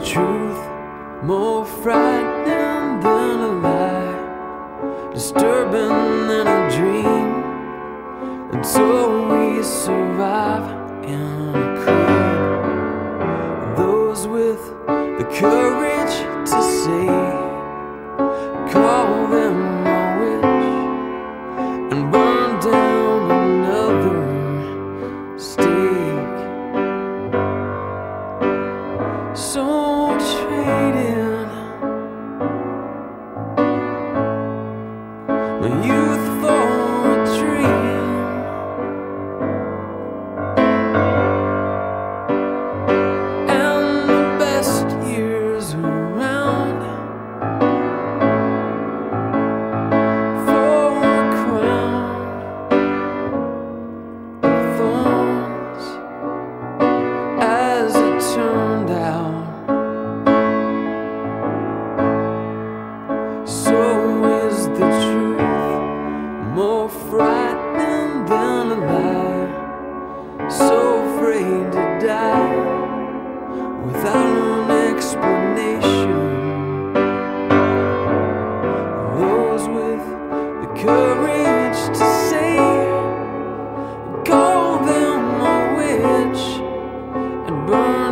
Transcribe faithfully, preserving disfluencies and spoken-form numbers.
truth, more frightening than a lie, disturbing than a dream. And so we survive in a creed. Those with the courage to say, call them a witch and burn down another stake. So trade in my youth for a dream. And the best years around for a crown of thorns. As it turned out, so is the truth, more frightening than a lie, so afraid to die without an explanation. Those with the courage to say, call them a witch and burn